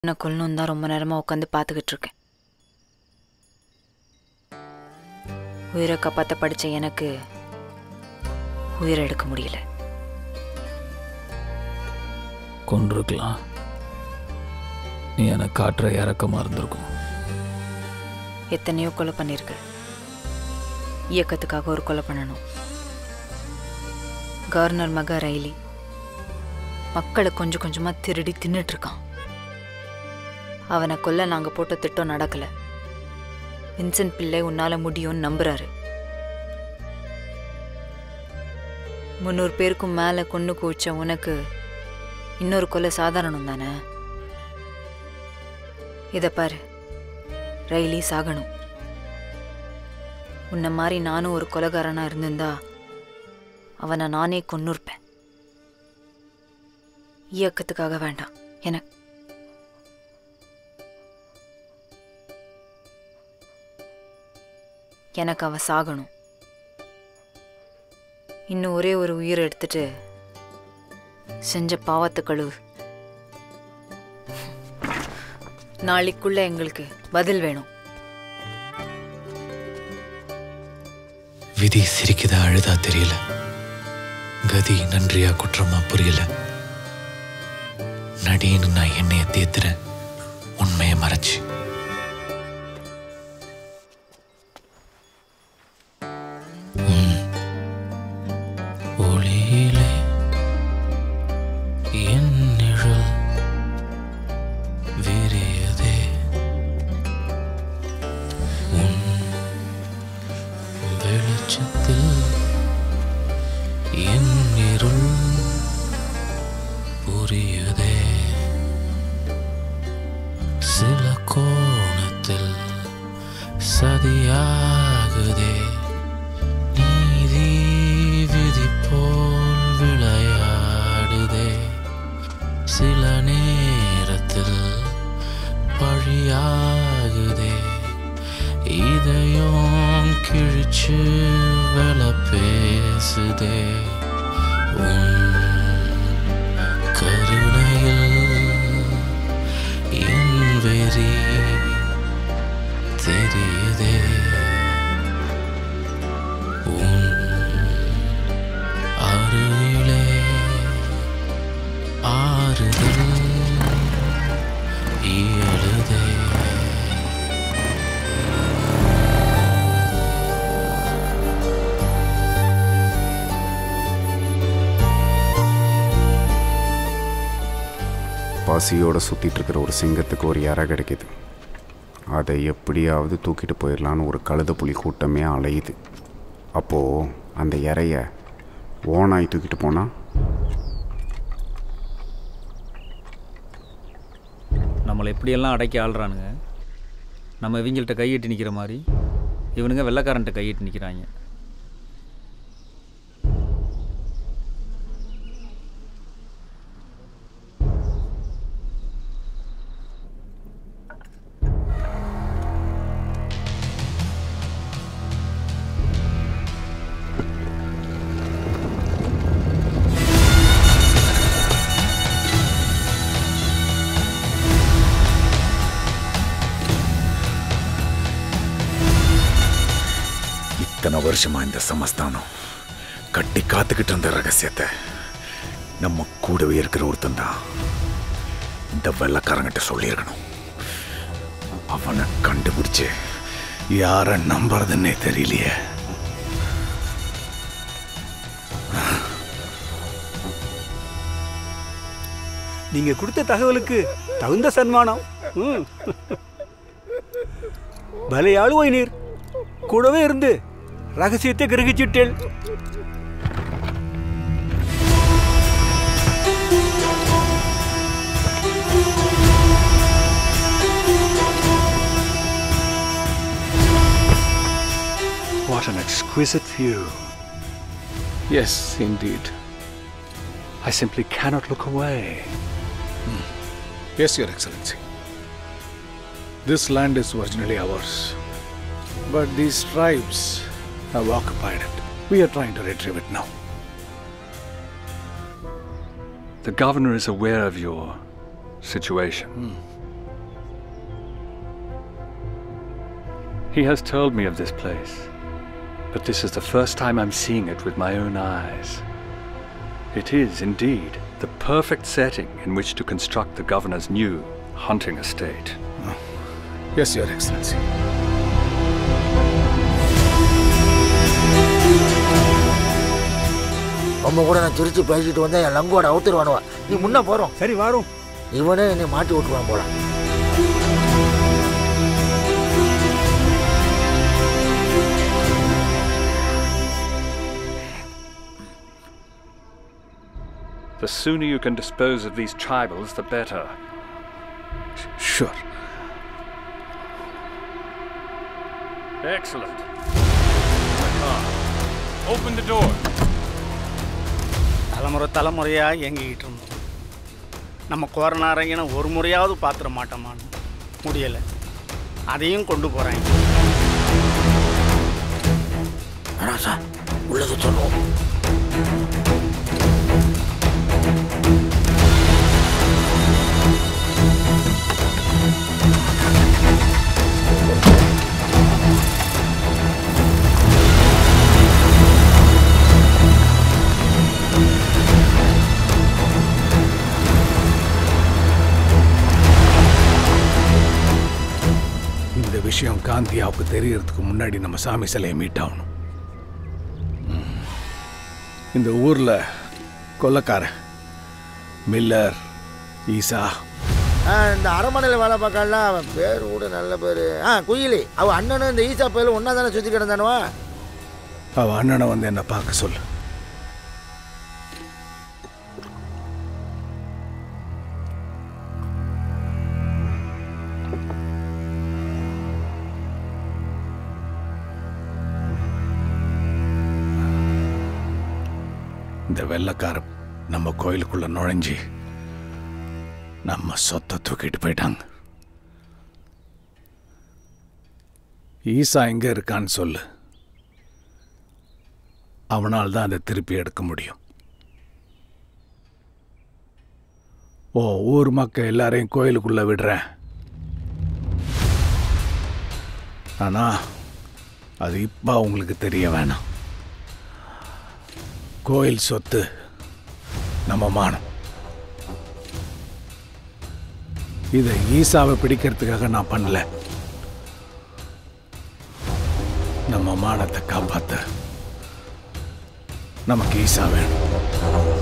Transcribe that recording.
என்ன கொல்லணும் தான் ரொம்ப நேரமாக உட்காந்து பார்த்துக்கிட்டு இருக்கேன். உயிரை காப்பாற்ற படித்த எனக்கு உயிரை எடுக்க முடியல. கொண்டிருக்கலாம். நீ எனக்கு காட்டுற இறக்கமாக இருந்திருக்கும். எத்தனையோ கொலை பண்ணியிருக்க. இயக்கத்துக்காக ஒரு கொலை பண்ணணும். கவர்னர் மகா ரயிலி மக்களை கொஞ்சம் கொஞ்சமாக திருடி தின்னுட்டு இருக்கான். அவனை கொல்ல நாங்கள் போட்ட திட்டம் நடக்கலை. வின்சென்ட் பிள்ளை உன்னால முடியும்னு நம்புறாரு. 300 பேருக்கும் மேலே கொண்டு குவிச்ச உனக்கு இன்னொரு கொலை சாதாரணம் தானே? இதை பாரு, ரயிலி சாகணும். உன்னை மாதிரி நானும் ஒரு கொலைகாரனா இருந்திருந்தா அவனை நானே கொன்னுருப்பேன். இயக்கத்துக்காக வேண்டாம், எனக்கு அவன் சாகணும். இன்னும் ஒரே ஒரு உயிரை எடுத்துட்டு செஞ்ச பாவத்தை கழுவு. நாளைக்குள்ள எங்களுக்கு பதில் வேணும். விதி சிரிக்குதா அழுதா தெரியல. கதி நன்றியா குற்றமா புரியல. நடின்னு நான் என்னைய தேத்துறேன், உண்மையை மறைச்சு. ஒளியிலே என் நிழல் விரியதே, உன் வெளிச்சத்தில் என் இருள் புரியுதே. சில கோணத்தில் சதியாகுதே, நீதி விதி போல் விளையாடுதே. சில நேரத்தில் பழியாகுதே, இதயம் கிழிச்சு வெல பேசுதே. உன் கருணையில் என் வெறி தெரியுதே. உன் அருகிலே ஆறுதல் இயலுதே. பசியோடு சுற்றிட்டு இருக்கிற ஒரு சிங்கத்துக்கு ஒரு இறை கிடைக்கிது. அதை எப்படியாவது தூக்கிட்டு போயிடலான்னு ஒரு கழுத புலி கூட்டமே அலையுது. அப்போது அந்த இறைய ஓனாய் தூக்கிட்டு போனால் நம்மளை எப்படியெல்லாம் அடக்கி ஆள்றானுங்க. நம்ம இவங்கள்ட்ட கையிட்டு நிற்கிற மாதிரி இவனுங்க வெள்ளைக்காரன்ட்ட கையிட்டு நிற்கிறாங்க. இத்தனை வருஷமா இந்த சமஸ்தானம் கட்டி காத்துக்கிட்டு இருந்த ரகசியத்தை நம்ம கூடவே இருக்கிற ஒருத்தன் தான் இந்த வெள்ளக்காரங்கிட்ட சொல்லியிருக்கணும். அவனை கண்டுபிடிச்சு யார நம்புறதுன்னே தெரியலையே. நீங்க கொடுத்த தகவலுக்கு தகுந்த சன்மானம். பலையாளுவாய் நீர் கூடவே இருந்து ரகசியத்தை கிரகிச்சிட்டேன். What an exquisite view. Yes, indeed. I simply cannot look away. Yes, Your Excellency. This land is originally ours, but these tribes have occupied it. We are trying to retrieve it now. The governor is aware of your situation. He has told me of this place, but this is the first time I'm seeing it with my own eyes. It is, indeed, the perfect setting in which to construct the governor's new hunting estate. Yes, Your Excellency. நம்ம கூட நான் சிரிச்சு பேசிட்டு வந்தா என் லங்கோட அவுத்துருவானுவா. நீ முன்ன போறோம். சரி வாரோம். இவனே என்னை மாட்டி விட்டுருவான் போல. The sooner you can dispose of these tribals, the better. Sure. Excellent. Open the door. தலைமுறையாக எங்கிக்கிட்டு இருந்தோம். நம்ம கோரனாரங்கன ஒரு முறையாவது பாத்திர மாட்டோமான்னு முடியலை. அதையும் கொண்டு போகிறாங்க. ஆனால் சார் உள்ளது சொல்லுவோம். விஷயம் காந்தியாவுக்கு தெரியறதுக்கு முன்னாடி நம்ம சாமி சிலையை மீட் ஆகணும். இந்த ஊர்ல கொள்ளக்காரன் மில்லர் ஈசா இந்த அரண்மனையில் வேலை பார்க்கலாம். அவன் பேர் கூட நல்ல பேர். குயிலி. அவன் அண்ணனும் இந்த ஈசா பேர் ஒன்னா தானே சுற்றி கிடந்தானுவா. அவன் அண்ணனை வந்து என்ன பார்க்க சொல்லு. இந்த வெள்ளக்காரன் நம்ம கோயிலுக்குள்ள நுழைஞ்சி நம்ம சொத்தை தூக்கிட்டு போயிட்டாங்க. ஈசா எங்க இருக்கான்னு சொல்லு. அவனால் தான் அதை திருப்பி எடுக்க முடியும். ஊர் மக்கள் எல்லாரையும் கோயிலுக்குள்ள விடுறேன். ஆனா அது இப்ப உங்களுக்கு தெரிய வேணாம். கோயில் சொத்து நம்ம மானம். இதை ஈசாவை பிடிக்கிறதுக்காக நான் பண்ணல. நம்ம மானத்தை காப்பாத்த நமக்கு ஈசா வேணும்.